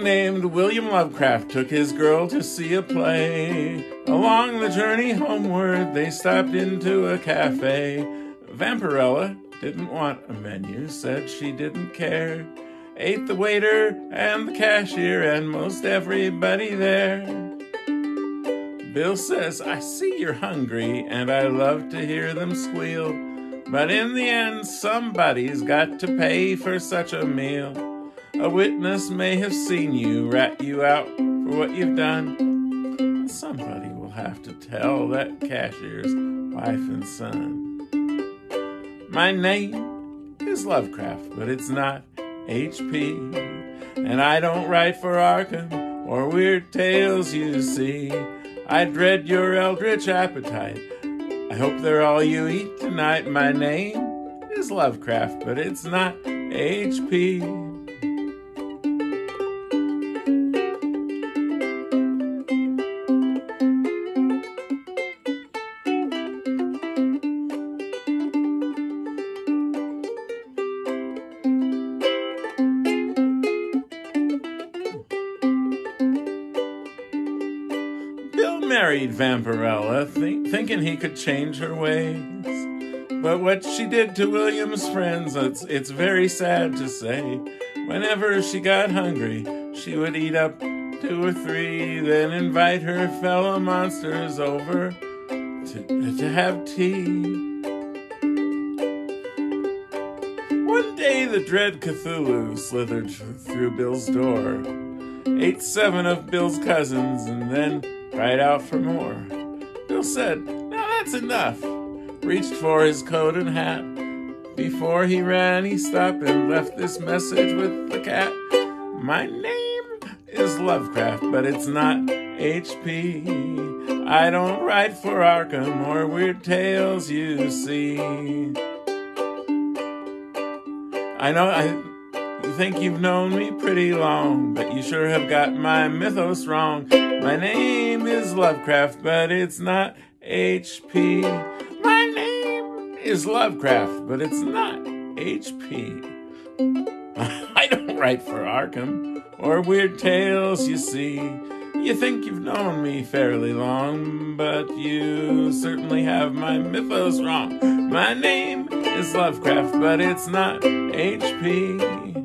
named William Lovecraft took his girl to see a play. Along the journey homeward, they stopped into a cafe. Vampirella didn't want a menu, said she didn't care. Ate the waiter and the cashier and most everybody there. Bill says, I see you're hungry, and I love to hear them squeal. But in the end, somebody's got to pay for such a meal. A witness may have seen you, rat you out for what you've done. Somebody will have to tell that cashier's wife and son. My name is Lovecraft, but it's not HP. And I don't write for Arkham or Weird Tales, you see. I dread your eldritch appetite. I hope they're all you eat tonight. My name is Lovecraft, but it's not HP. Bill married Vampirella, thinking he could change her ways. But what she did to William's friends, it's very sad to say. Whenever she got hungry, she would eat up 2 or 3, then invite her fellow monsters over to have tea. One day the dread Cthulhu slithered through Bill's door, ate 7 of Bill's cousins, and then cried out for more. Bill said, now that's enough, reached for his coat and hat. Before he ran, he stopped and left this message with the cat. My name is Lovecraft, but it's not HP. I don't write for Arkham or Weird Tales, you see. I know you think you've known me pretty long, but you sure have got my mythos wrong. My name is Lovecraft, but it's not HP. My name is Lovecraft, but it's not HP. I don't write for Arkham or Weird Tales, you see. You think you've known me fairly long, but you certainly have my mythos wrong. My name is Lovecraft, but it's not HP.